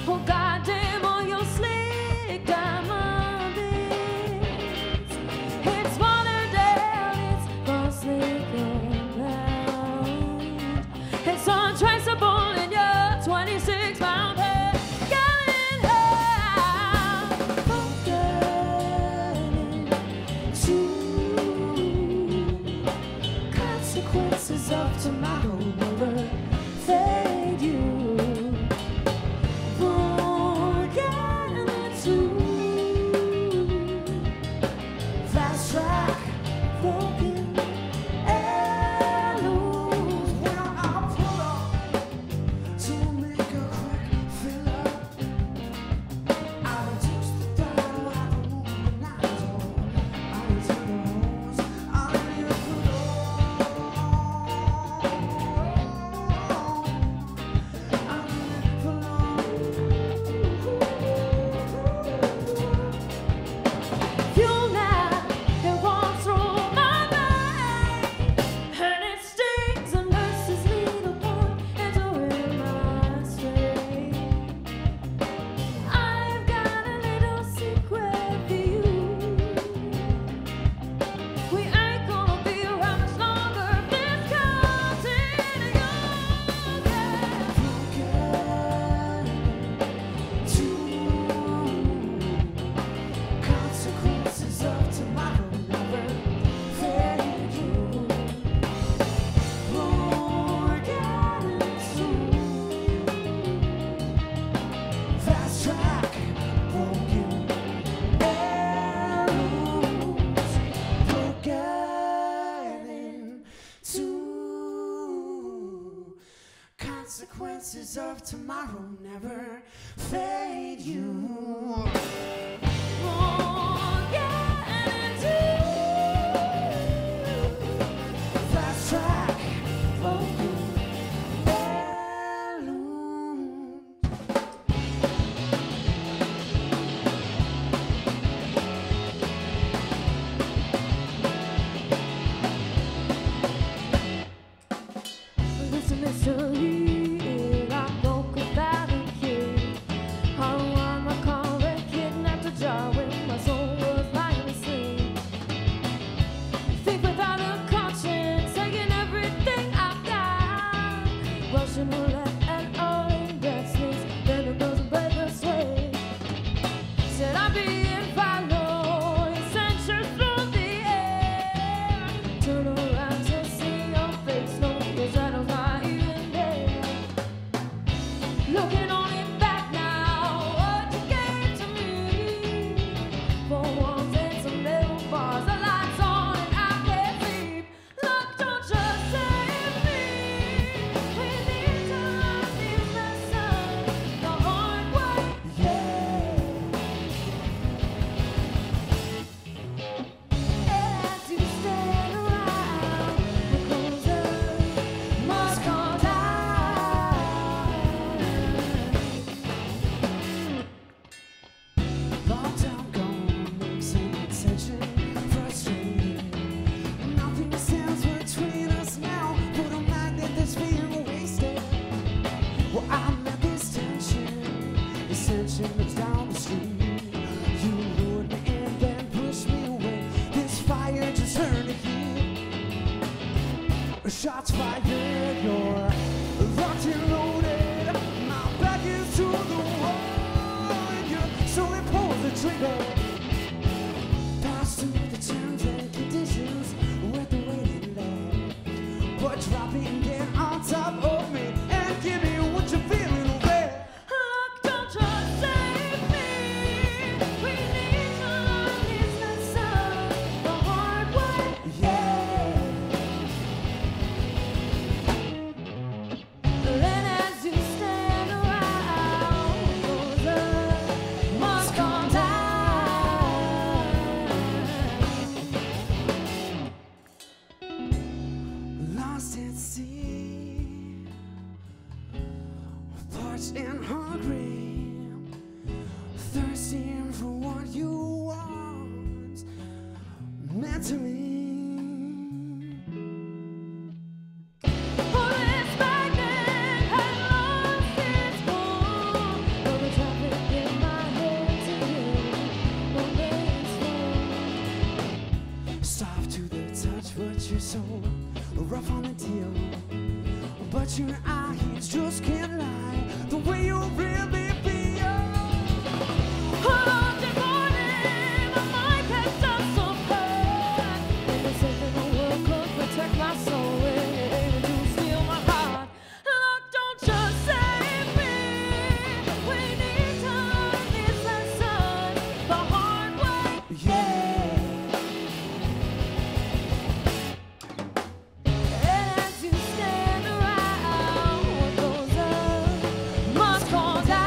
Oh goddamn, all your slick diamond bits. It's watered down, it's falsely compound. It's untraceable in your 26-pound head. Getting high, forgetting to consequences of tomorrow never fade you. Forgetting to fast track, broken heirlooms. When I pull up to make a quick fill up, I reduce the dial, I remove the nozzle, I return the hose, I leave the door. Fuel now, it walks through my mind, and it stings and nurses needle point into my strength. I've got a little secret for you. We ain't gonna be around much longer. This continue, consequences of tomorrow never fade you. Forgetting to fast track, broken arrows. Forgetting to consequences of tomorrow never fade you. Forgetting to fast track, broken heirlooms. It's a mystery. I broke about a kid. How I'm a convict, kidnapped a jar when my soul was lying asleep. Think without a conscience, taking everything I've got. Russian roulette and all in destinies, then it doesn't break the sway. Said I'd be in follow, censures through the air. Turn around to see your face, no, your shadow's not even there. Looking on it back now, what you gave to me. 4 walls and some little bars, the lights on and I can't sleep. Look, don't just save me. We need to learn these lessons the hard way. As you stand around, the closer must come down. Long time gone, makes an extension, frustrated. Nothing stands between us now, but I'm not that this being wasted. Well, I'm at this tension lives down the street. You lured me and then pushed me away. This fire just turned to heat. Shots fired, you're locked and loaded. My back is to the wall, and you slowly pull the trigger. Pass through the terms and conditions with the waiting lay. But dropping it on top of me and give me what you're feeling away. Look, don't just save me. We need to learn these lessons the hard way. Then as you stand around, closer must come down. Lost at sea, parched and hungry, thirsting for what you want meant to me. Oh, this magnet has lost its hold. your eyes just can't lie the way you really feel. Early morning, my mind kept us so hurt. And they said that no world could protect my soul. And to steal my heart. Lord, don't just save me. We need to learn this lesson the hard way. Yeah. And as you stand around, what goes up must fall down.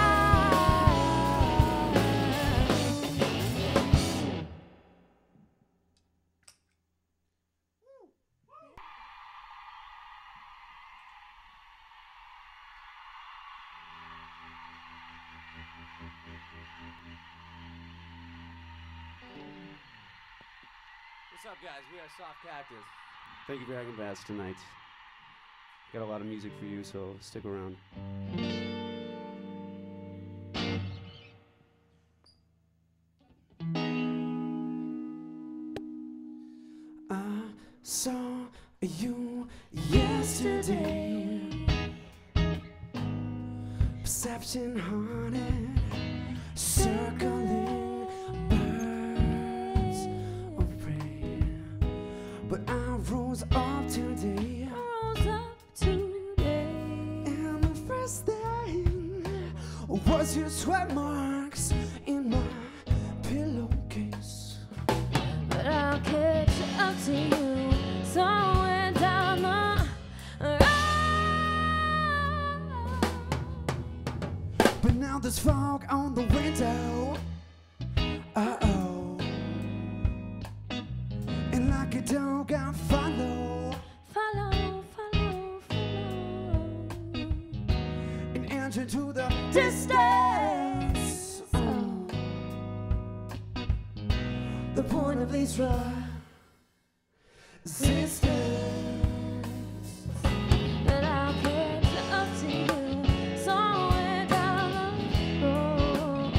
What's up, guys? We are Soft Cactus. Thank you for hanging with us tonight. Got a lot of music for you, so stick around. I saw you yesterday. Perception haunted, circling birds of prey. But I rose up today, Rose up today. and the first thing was your sweat marks in my pillowcase. But I'll catch up to you somewhere down the road. But now there's fog on the window. Uh-oh. And like a dog I follow Follow, follow, follow. and enter to the distance. Oh. The point of least resistance. But I'll catch up to you somewhere down the road.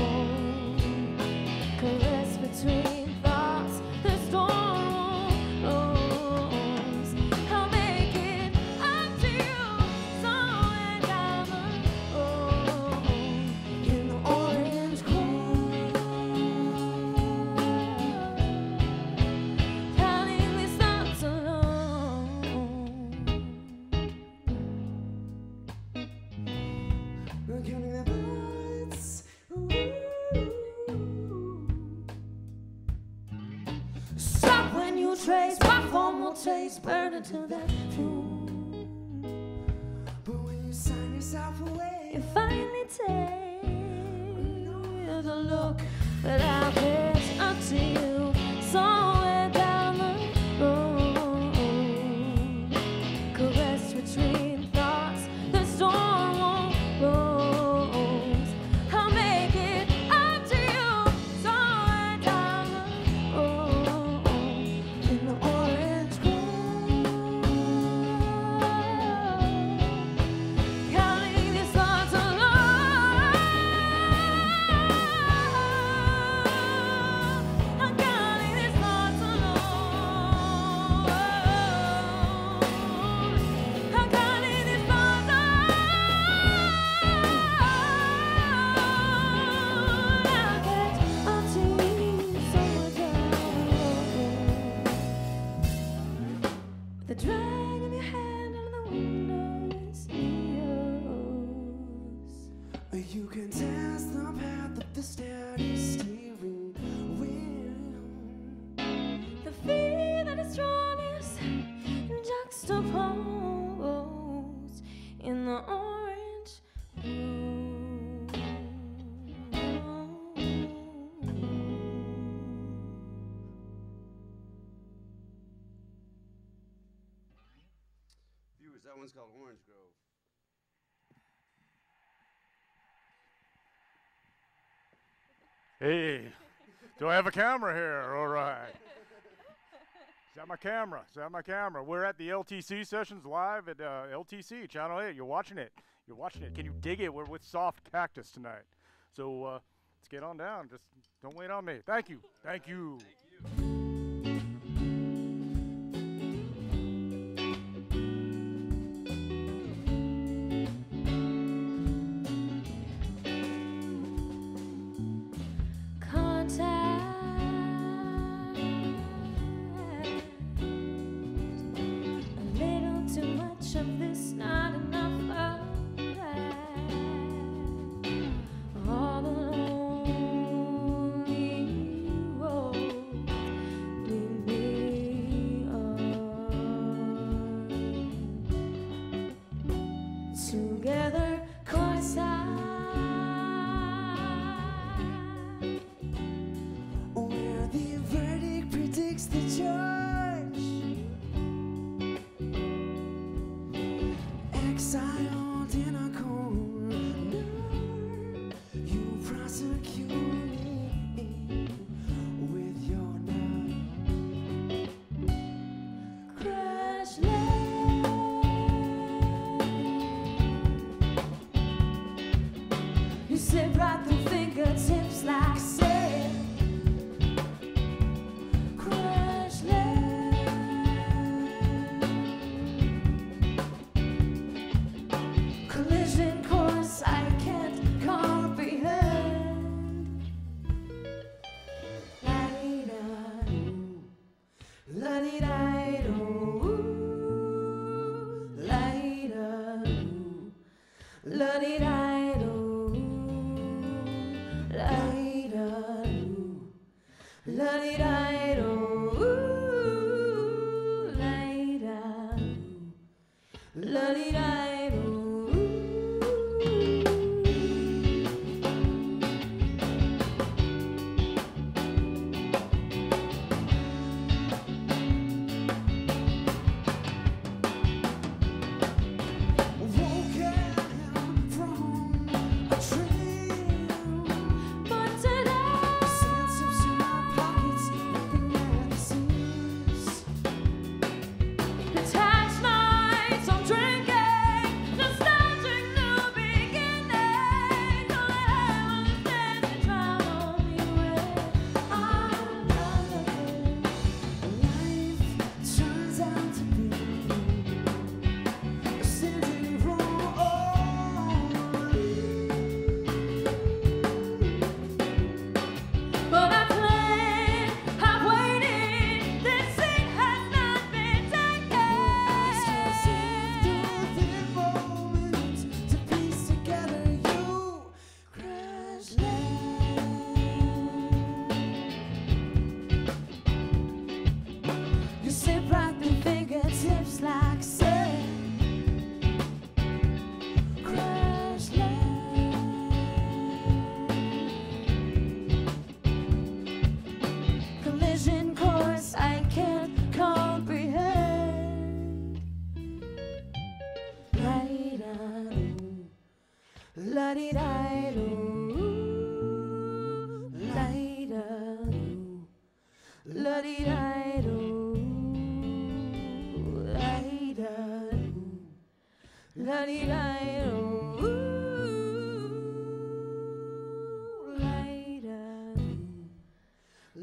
Caress between thoughts, the storm rolls. I'll make it up to you somewhere down the road. In the orange grove. Counting these thoughts alone. Counting the lights. Stop when you trace, my form will taste, burn until that fuel. But when you sign yourself away, You finally take the look that I'll catch up to you somewhere down the road. Caress between thoughts, the storm won't rose. I'll make it up to you somewhere down the road. in the orange grove. Counting these thoughts alone. I'm counting these thoughts alone. I'm counting these thoughts alone. I'll catch up to you somewhere down the road. The drag of your hand on the window is yours. You can test the path of the steady steering wheel. The fear that is strongest juxtaposed in the orange room. Viewers, that one's called Orange Grove. Hey, do I have a camera here? All right. Is that my camera? Is that my camera? We're at the LTC sessions live at LTC, Channel 8. You're watching it. You're watching it. Can you dig it? We're with Soft Cactus tonight. So let's get on down. Just don't wait on me. Thank you. Thank you.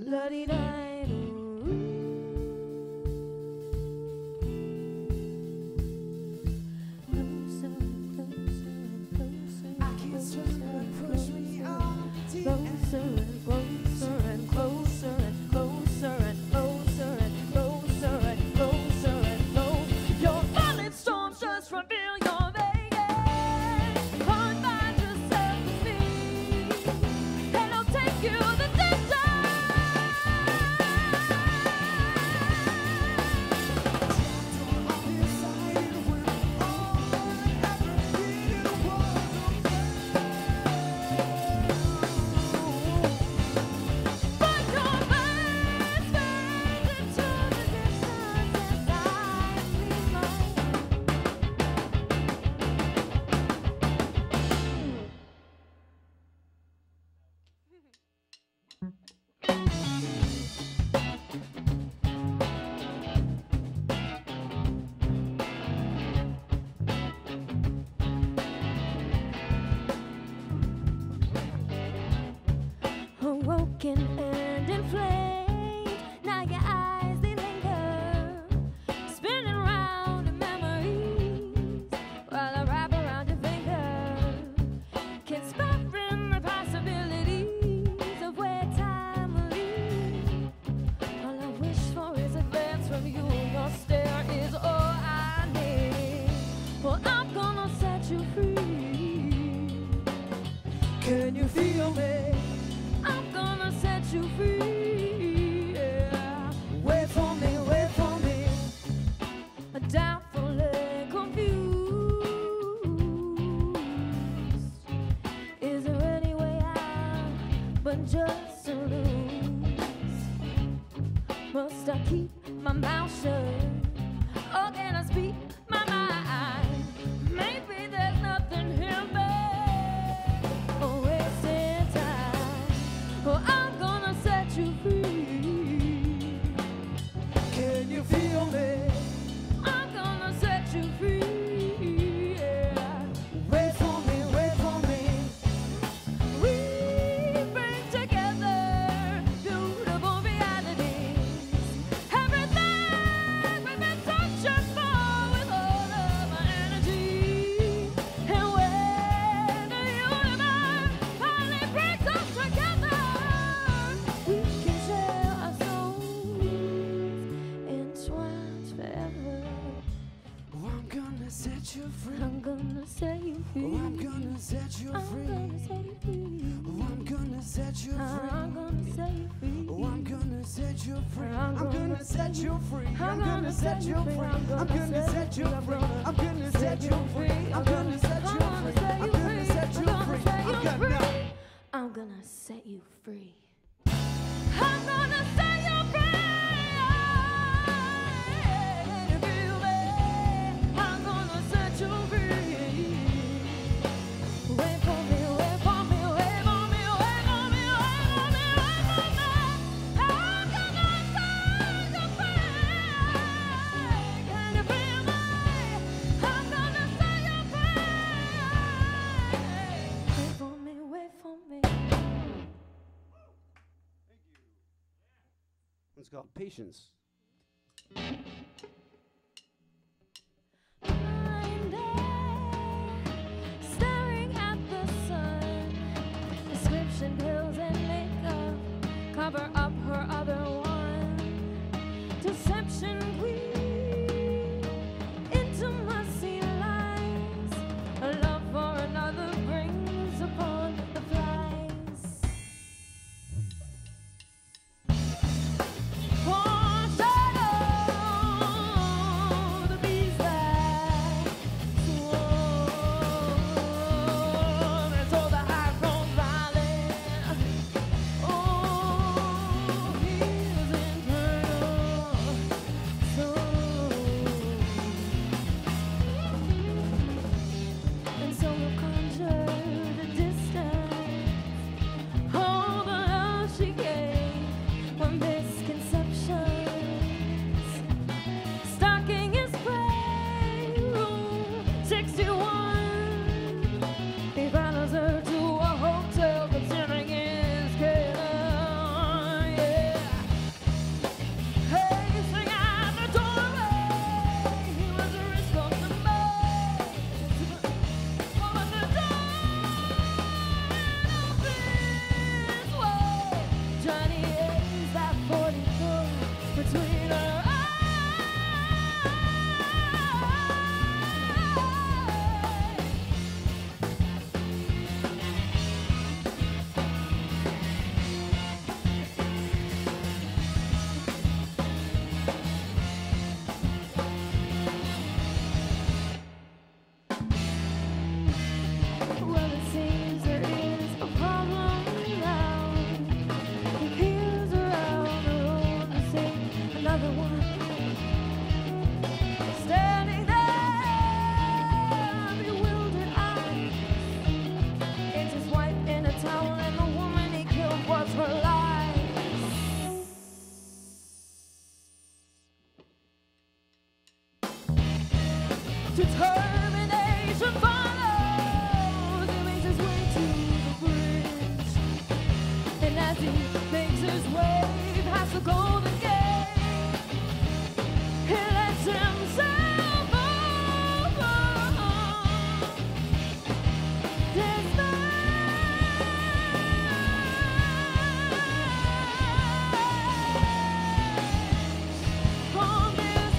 Awoken and inflamed, now your eyes they linger, spinning round in memories while I wrap around your finger, conspiring the possibilities of where time will lead. All I wish for is a glance from you, your stare is all I need. Well, I'm gonna set you free. Can you feel me? I'm gonna set you free, yeah. Wait for me, doubtful and confused. Is there any way out but just to lose? Must I keep my mouth shut, or can I speak my mind? Maybe there's nothing here but wasting time. Well, I'm gonna set you free. Can you feel me? I'm gonna set you free, yeah. Wait for me. We bring together beautiful realities. Everything we've been searching for with all of our energy. And when the universe finally brings us together, we can share our souls entwined forever. Oh, I'm gonna set you free. I'm gonna set you free. Oh, I'm gonna set you I'm free. gonna set you free. Oh, I'm gonna set you free. I'm gonna set you free. Oh, I'm gonna set you free. I'm I'm gonna set you free. I'm gonna set you free. I'm gonna set you free. I'm gonna set you free. I'm gonna set you free. I'm gonna set you free. I'm gonna. I'm gonna set you free. I'm gonna set you free. Feel me? I'm gonna set you free. Wait for me. I'm gonna set you free. Can you feel me? I'm gonna set you free. Wait for me. It's called Patience. Blind staring at the sun. Prescription pills and makeup cover up her other one. Deception queen, intimacy lies. A love for another brings upon the flies. For shadow Determination follows. He makes his way to the bridge, and as he makes his way past the Golden Gate, he lets himself over. This on this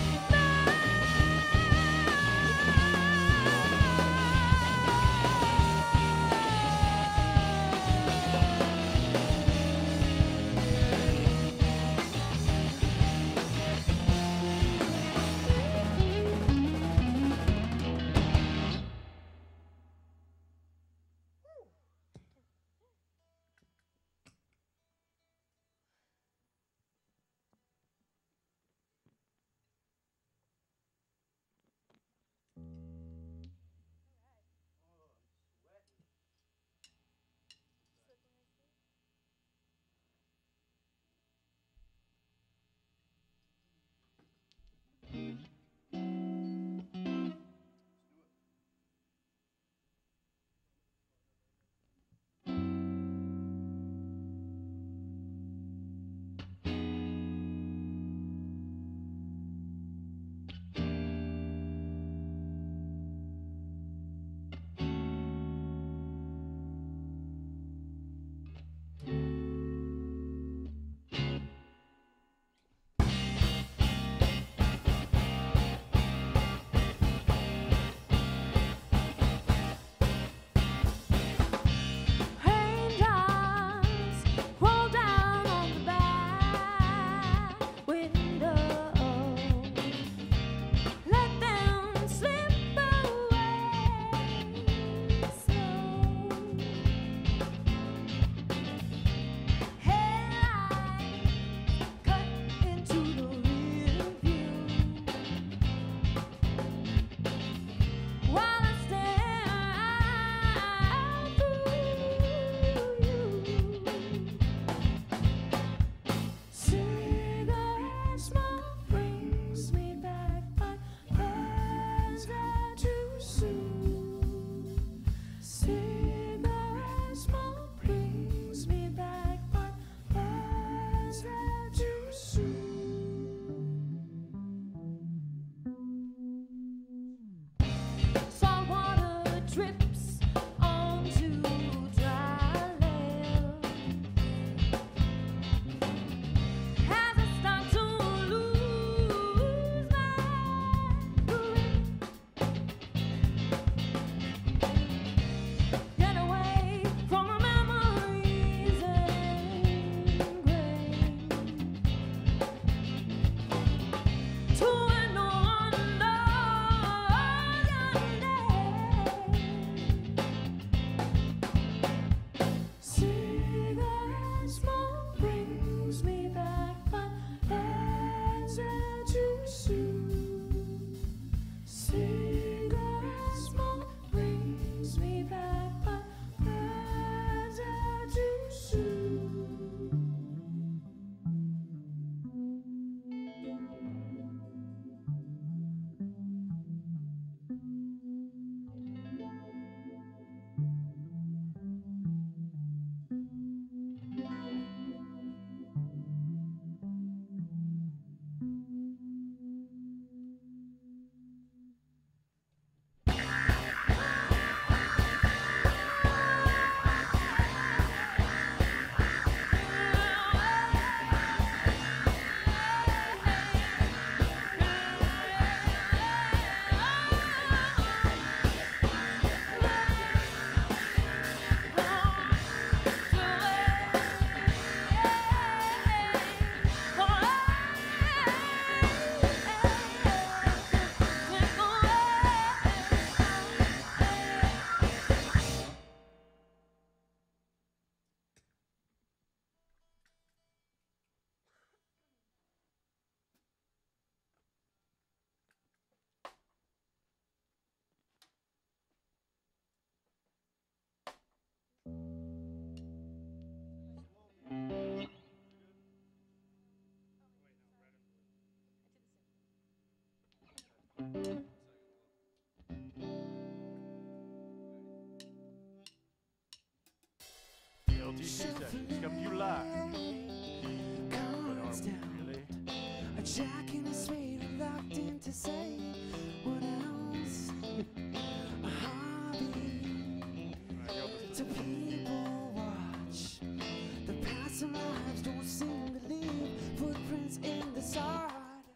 sessions coming to you live. But are we really? A jack in a spade locked in to say what else? A hobby to people watch. The passing lives don't seem to leave footprints in the sod.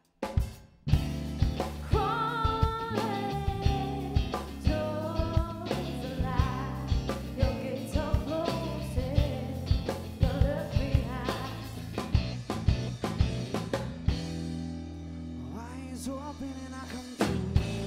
Open and I come to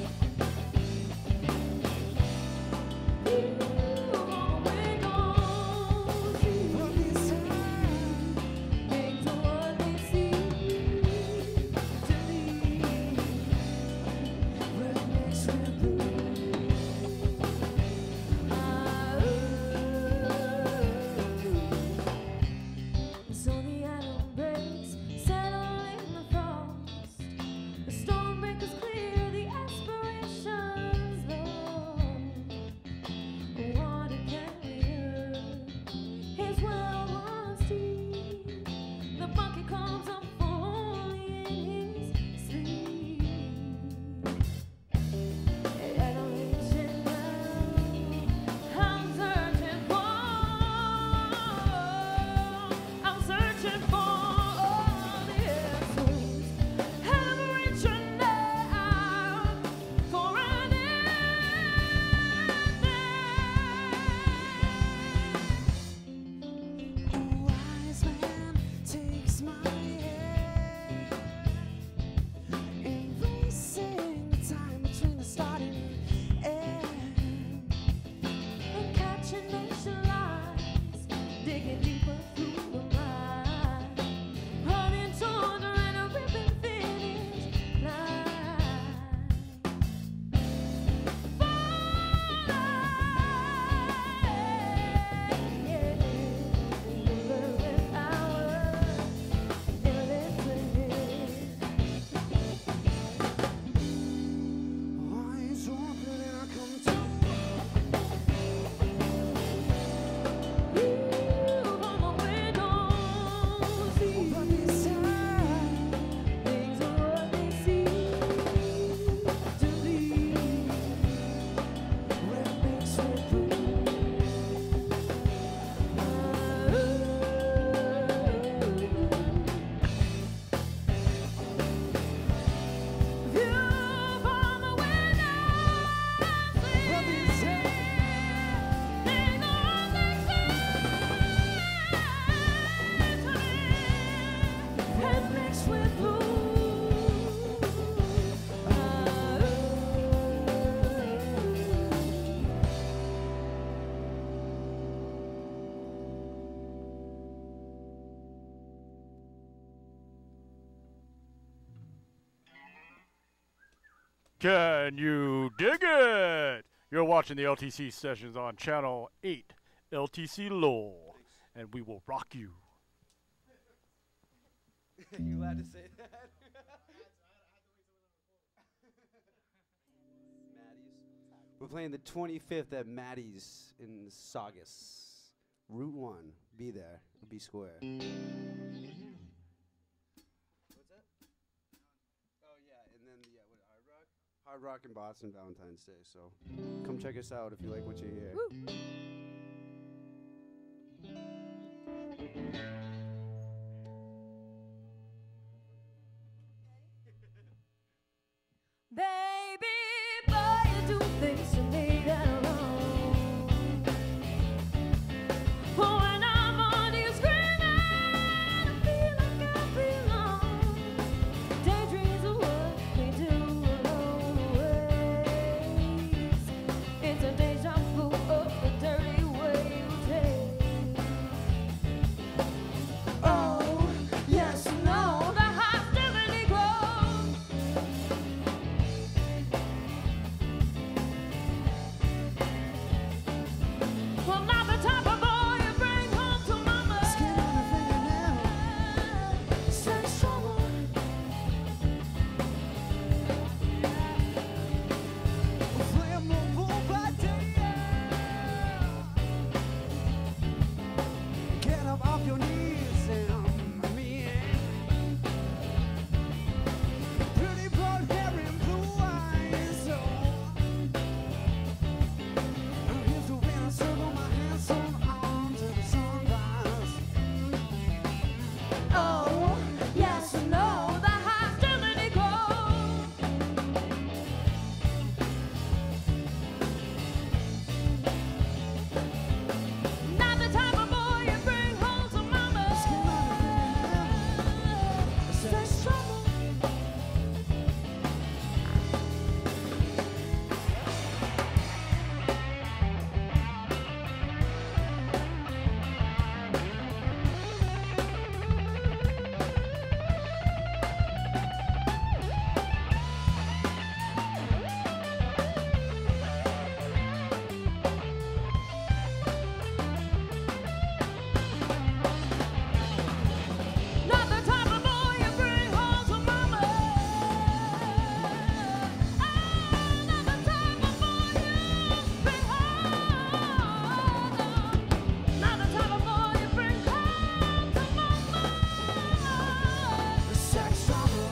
Can you dig it? You're watching the LTC sessions on Channel 8, LTC Lowell, and we will rock you. You allowed to say that? Maddie's. We're playing the 25th at Maddie's in Saugus. Route 1. Be there. Be square. What's that? Oh, yeah. And then, yeah, what, Hard Rock? Hard Rock in Boston, Valentine's Day. So come check us out if you like what you hear. Woo. Baby, boy, you do things to me that are wrong. When I'm on you screaming, I feel like I belong. Daydreams of what we do alone ways. It's a deja vu of the dirty yourself off your knees and me. Pretty blonde hair and blue eyes. Here's the wind, I circle my hands on to the sunrise. Oh, yes and no, the hostility grows. Not the type of boy you bring home to mama. Sex trouble. Not the type of boy you bring home to mama. Not the type of boy you bring home. Not the type of boy you bring home to mama. Sex trouble.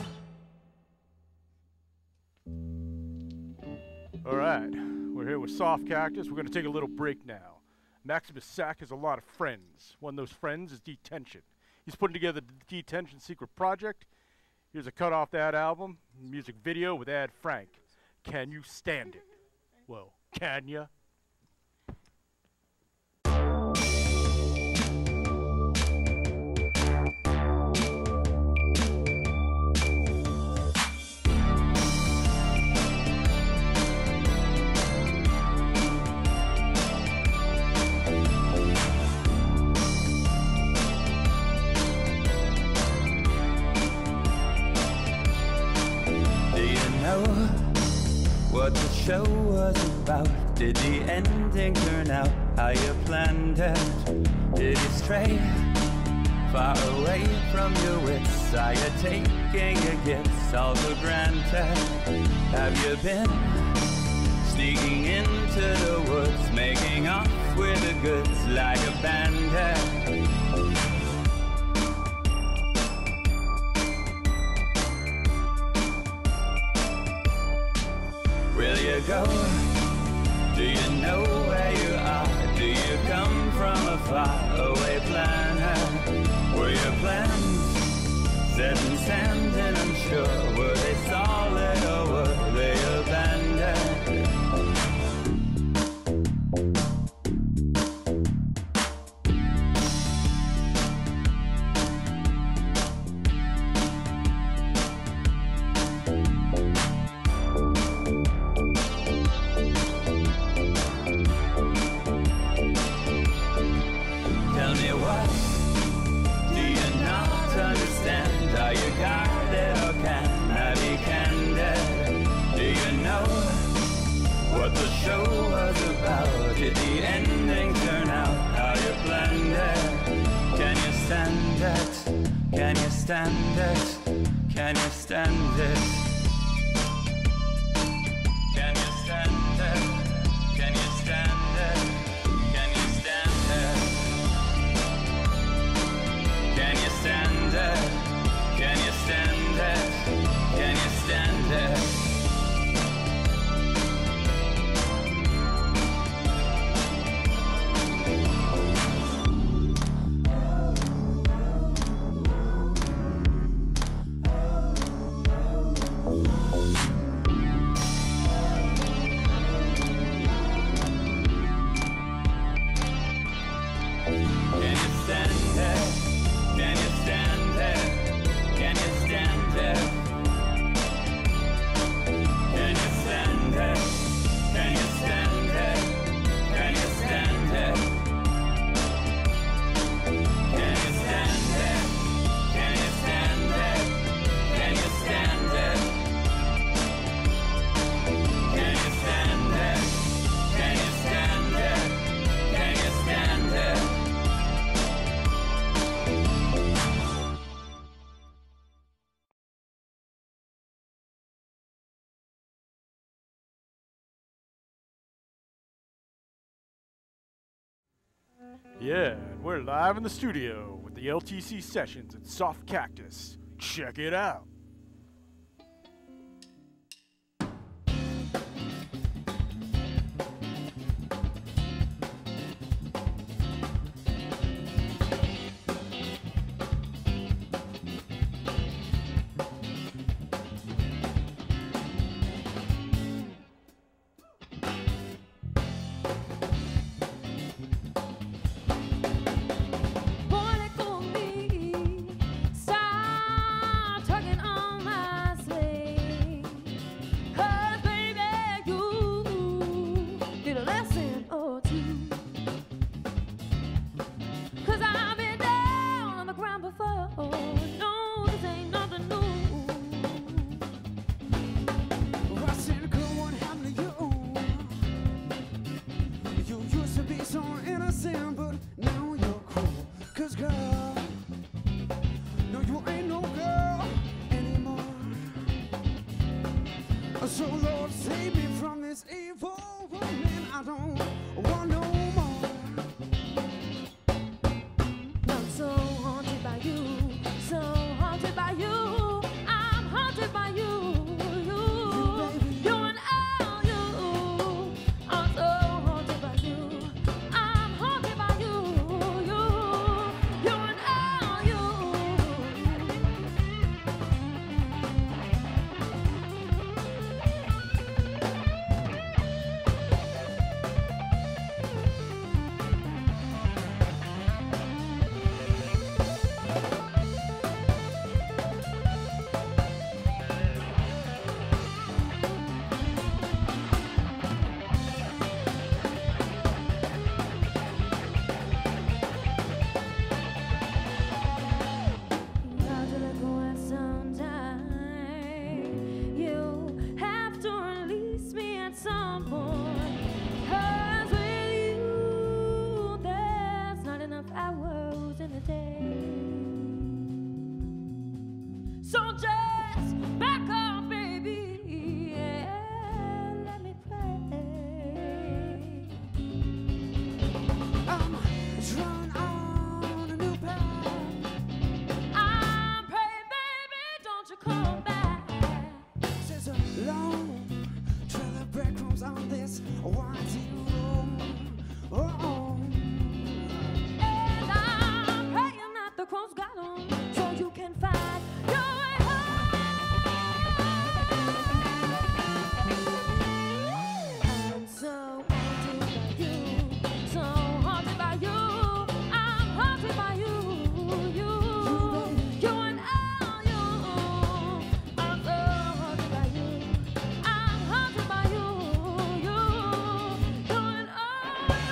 All right, we're here with Soft Cactus. We're going to take a little break now. Maximus Sack has a lot of friends. One of those friends is Detention. He's putting together the Detention Secret Project. Here's a cut off that album, music video with Ad Frank. Can you stand it? Well, can ya? Do you know what the show was about? Did the ending turn out how you planned it? Did you stray far away from your wits? Are you taking your gifts all for granted? Have you been sneaking into the woods, making off with the goods like a bandit? Will you go? Do you know where you are? Do you come from a faraway planet? Were your plans set in sand and unsure? Were they solid or were they abandoned? Tell me what do you not understand? Are you guarded or can I be candid? Do you know what the show was about? Did the ending turn out how you planned it? Can you stand it? Can you stand it? Can you stand it? Can you stand it? Can you stand it? Can you stand it? Can you stand it? Can you stand it? Can you stand it? Yeah, we're live in the studio with the LTC sessions at Soft Cactus. Check it out. I said, girl, what happened to you? You used to be so innocent, but now you're cruel. 'Cause girl, no, you ain't no girl anymore. So Lord, save me from this evil woman. I don't want no more. I'm so haunted by you, so haunted by you. I'm haunted by you, you and all you. I'm so haunted by you. I'm haunted by you, you and all you. You have to release me at some point. 'Cause with you, there's not enough hours in the day. So just back up, baby, and let me pray. I'm trying on a new path. I'm praying, baby, don't you come back. There's a long trail of breadcrumbs on this winding road. Oh, And I'm praying that the crows got on so you can find your way home. I'm so haunted by you, so haunted by you. I'm haunted by you, you and all you. I'm so haunted by you. I'm haunted by you, you and all you.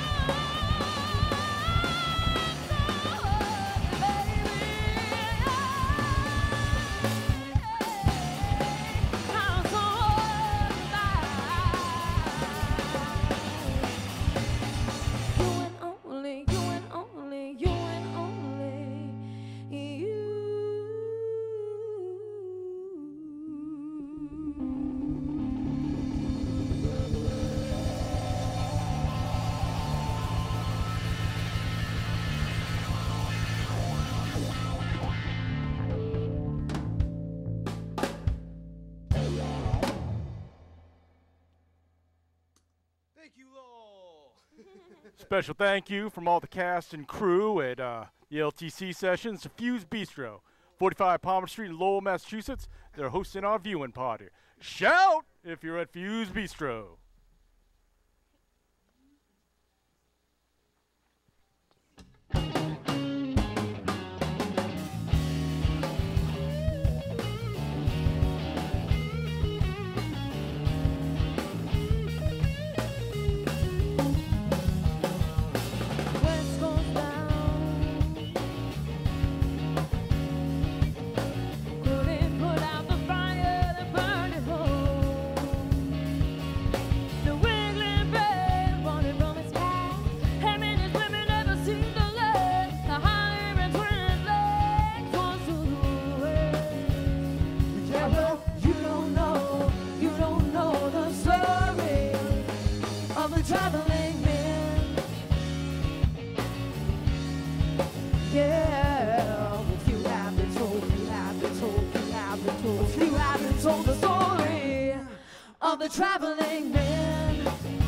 Thank you, Lowell. Special thank you from all the cast and crew at the LTC sessions to Fuse Bistro, 45 Palmer Street in Lowell, Massachusetts. They're hosting our viewing party. Shout if you're at Fuse Bistro. West goes down. Couldn't put out the fire that burned at home. of the traveling man.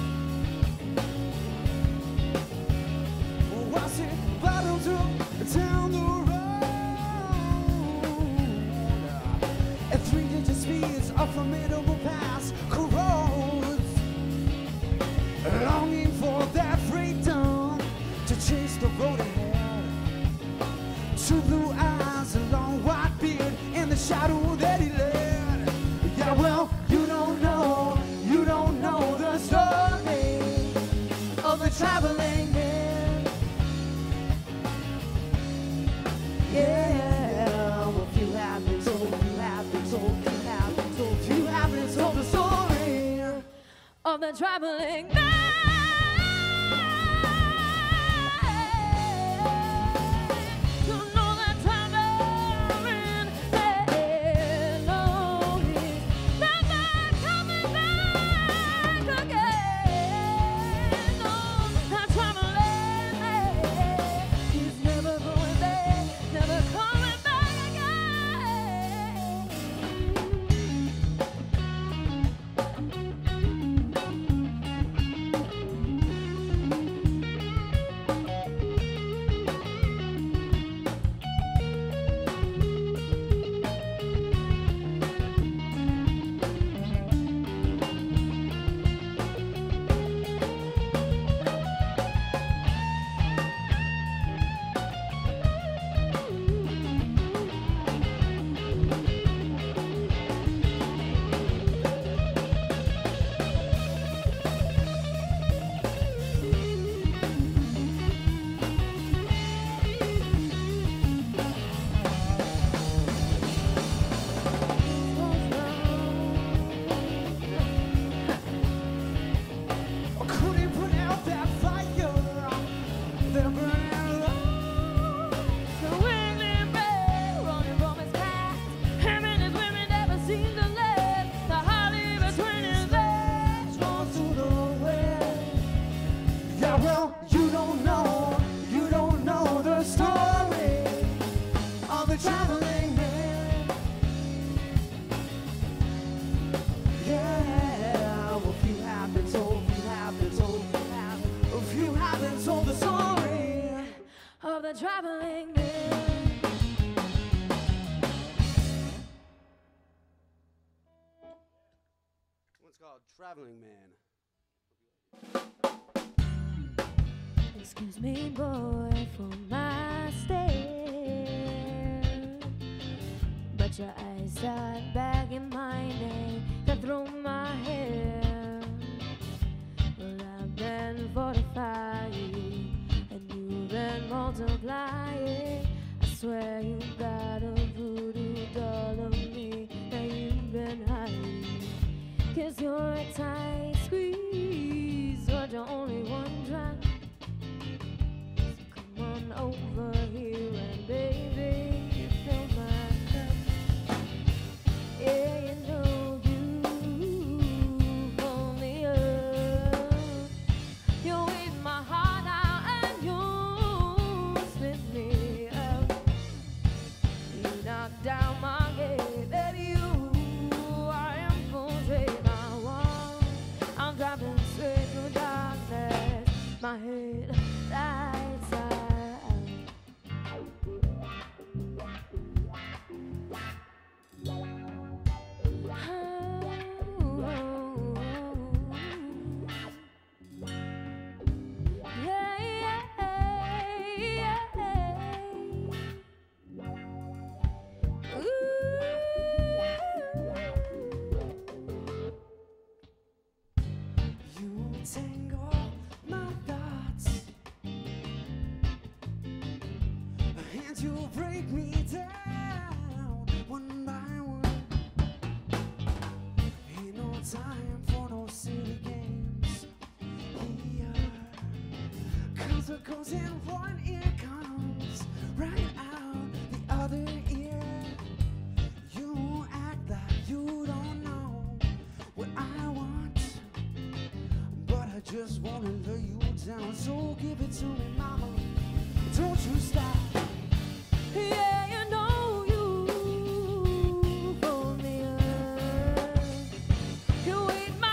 Was it battle down the road? At 3-digit speeds, a formidable pass corrodes, longing for that freedom to chase the road ahead. Two blue eyes, a long white beard, and the shadow that he led. Yeah, well, you don't know the story Of the traveling man. Yeah, well, few have been told, few have been told, few have been told, few have been told the story of the traveling man. You know that traveling man, no, he's never coming back again. No, that traveling man, he's never going back, never coming back couldn't put out that fire. They're burning low. The winged bird running from his past. Him and his women never seem to let the holly between his legs run through the wind. Yeah, well, you don't know the story Of the traveling man. Yeah, well, few have been told, few have been told, few have been told the story. Of the traveling man. One's called Traveling Man. Excuse me, boy, for my stare, but your eyes start bagging my name to through my hair. Well, I've been fortifying, and you've been multiplying. I swear you got a voodoo doll of me that you've been hiding. 'Cause you're a tight squeeze, but you're only one drop. Come on over here and baby, fill my cup. Yeah, you know you pull me up. You eat my heart out and you split me up. You knock down my head and I am full straight my wall. I'm driving straight through darkness. My head lights out. Yeah, yeah, yeah. You tangle my thoughts, and you break me down one by one. Ain't no time for no silly games here, 'cause what goes in one ear comes right out the other ear. You act like you don't know what I want, but I just wanna lay you down. So give it to me, mama. Don't you stop. Yeah, you know you pull me up. You eat my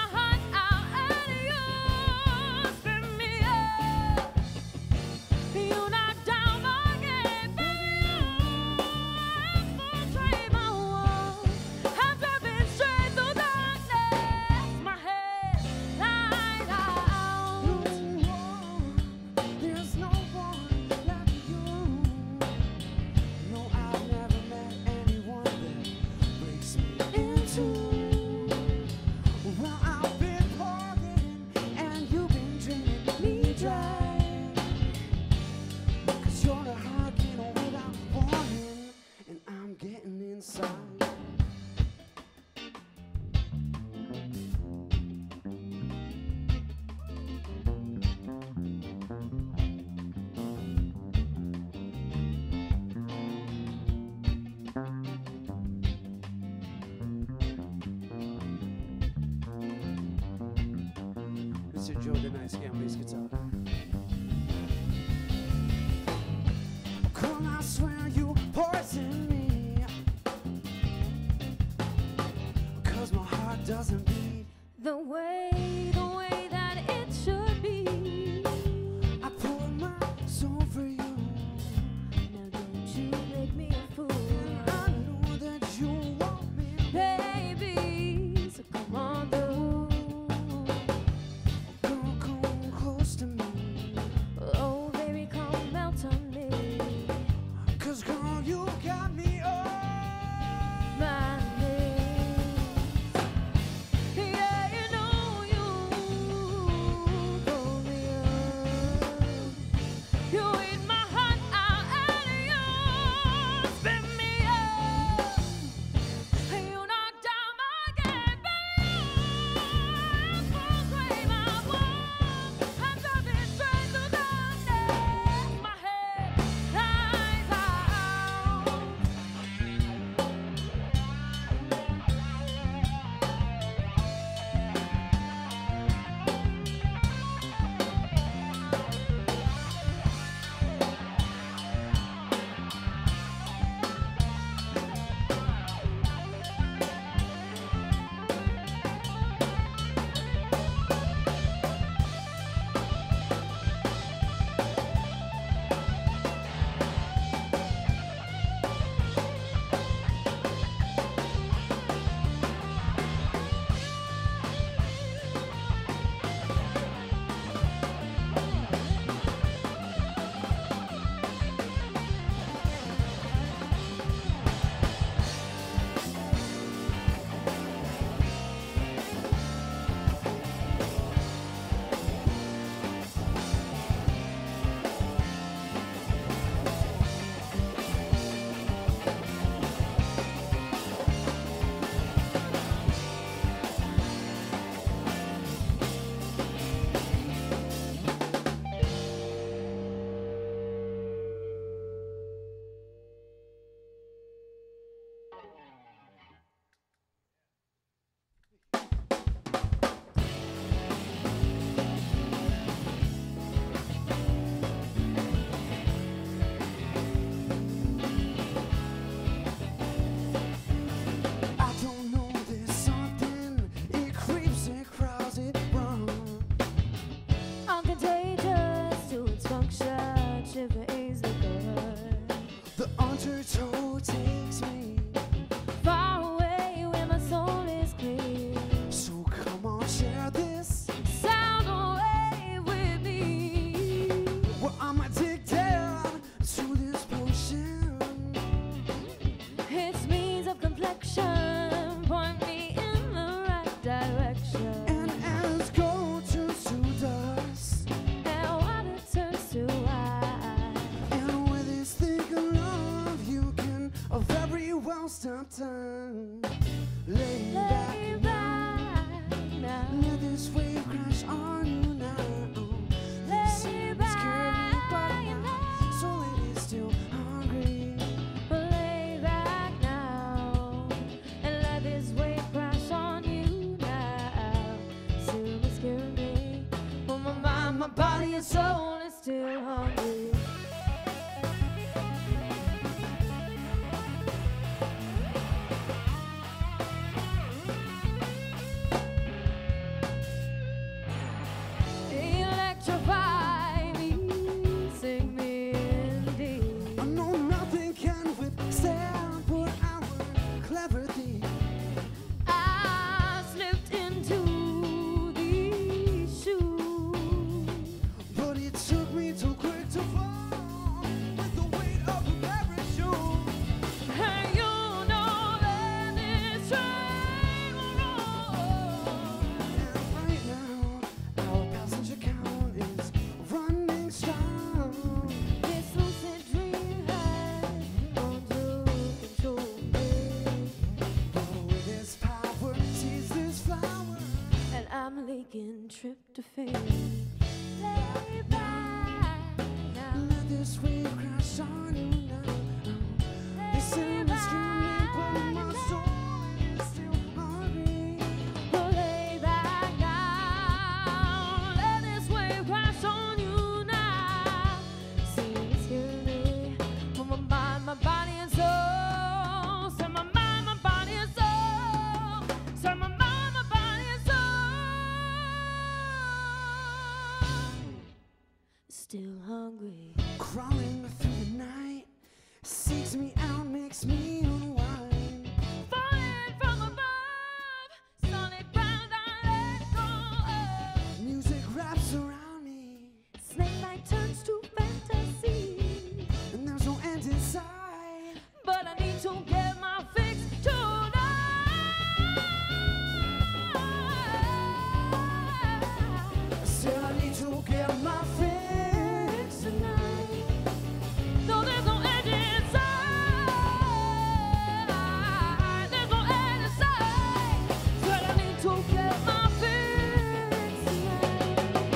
Mr. Joe the Nice Guy on bass guitar. Girl, I swear you poison me, 'cause my heart doesn't beat The way that it should be. I pour my soul for you. Now don't you make me a fool, I know that you want me, baby. So come on through. girl, come close to me. Oh, baby, come melt on me. 'Cause girl, you got me on My knees. Yeah, you know you pull me up. You eat my heart out and you spin me up. You knock down my game, baby. Proclaim I won. I'm driving straight through the night. My head lies out. I don't know, there's something, it creeps, it crawls, it runs. I'm contagious to its function, shiver easily good. The undertow takes me, Far away where my soul is clear. so come on, share this. Sound away with me. Well, I'm addicted to this potion. Its means of complexion point me in the right direction. And as gold turns to dust, And water turns to wine. and with this thick love, you can very well stop time. Lay back, Lay back now. let this wave crash on you now. This Lay is scary, but back now, so it is still hungry. Lay back now and let this wave crash on you now. Soon it's scaring me. But my mind, my body, and soul is still hungry. Electrify me, sing me indeed. I know nothing can withstand, but I work clever thee. I slipped into these shoes. But it took me too quick to fall with the weight of a parachute. And you know that this train will roll. And right now, our passenger count is running strong. This lucid dream has gone to control me. But with this power, sees this flower. And I'm leaking tryptophan. Lay back now. Let this wave crash on you now. Listen, it's screaming, but my soul is still hungry. Lay back now. to get my fix tonight. I said I need to get my fix tonight. No, there's no edge inside. There's no edge inside. Said I need to get my fix tonight.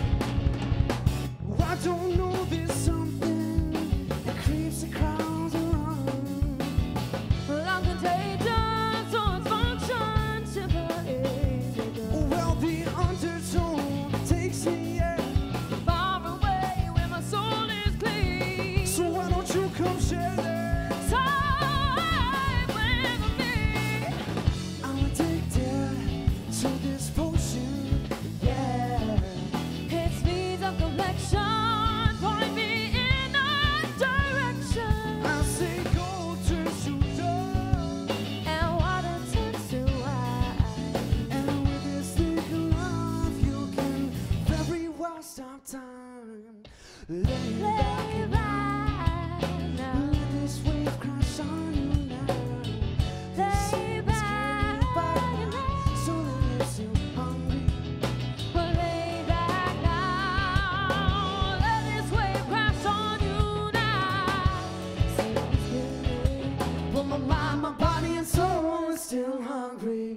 I don't know, there's something that creeps across the room. Well, I'm contagious, so it's function to the age. Well, the undertone takes me Far away where my soul is clean. so why don't you come share that? Time with me. I'm addicted to this potion, yeah. It speeds up collection, point me in a direction. I say go turns to dark, And water turns to wine. and with this thing of love you can very well stop time. Lay back Lay and back now. let this wave crash on you now. Lay back now. So let you hungry. Well, lay back now. Let this wave crash on you now. See what's good. But my mind, my body, and soul is still hungry.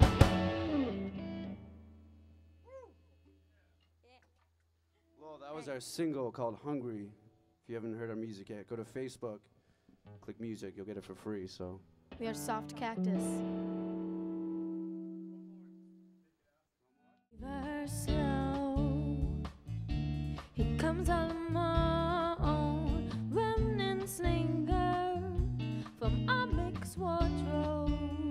Well, that was our single called Hungry. If you haven't heard our music yet, go to Facebook, click music, you'll get it for free. So We are Soft Cactus. Very slow. He comes alone, remnants linger from our mixed wardrobe.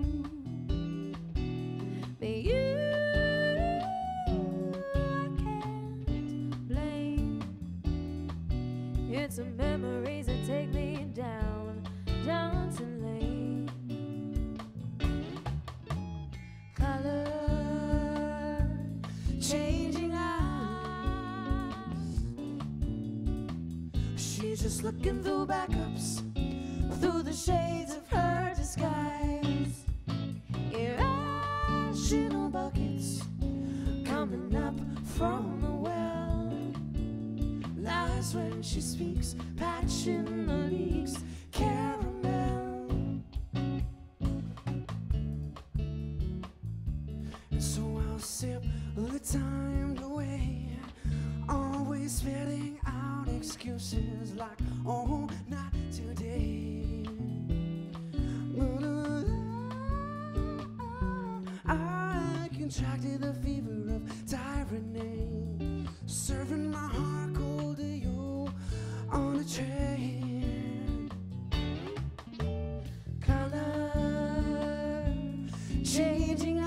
But you, I can't blame. It's the memories that take me down Johnson Lane. Color Changing eyes. She's just looking through backups, through the shades of her disguise. Irrational buckets coming up from the well. Lies when she speaks, patching the leaks. Caramel. And so I'll sip the time away, always spitting out excuses like, oh, not today. I contracted the fever of tyranny, serving my heart cold to you on a train. Color changing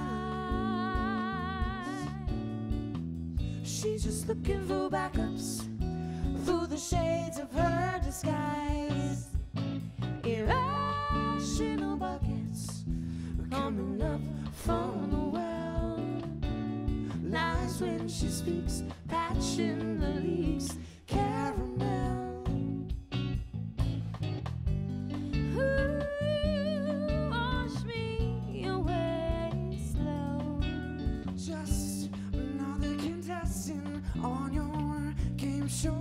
eyes. She's just looking for backups through the shades of her disguise. Irrational buckets coming up from the well. Lies when she speaks, patching the leaks. Caramel. Ooh, wash me away slow. Just another contestant on your game show.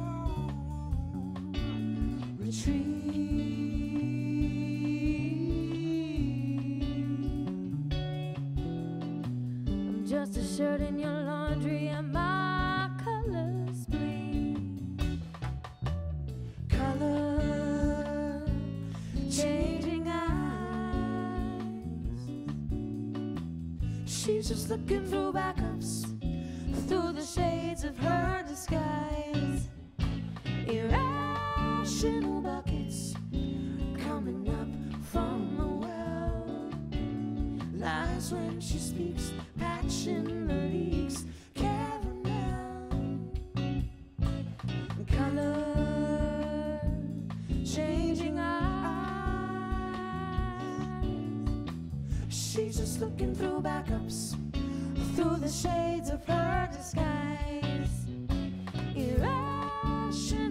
I'm just a shirt in your laundry and my colors bleed. Color changing eyes. She's just looking through backups, through the shades of her disguise. Irrational buckets coming up from the well. Lies when she speaks, patching the leaks. Caramel. Color changing eyes. She's just looking through backups, through the shades of her disguise. Irrational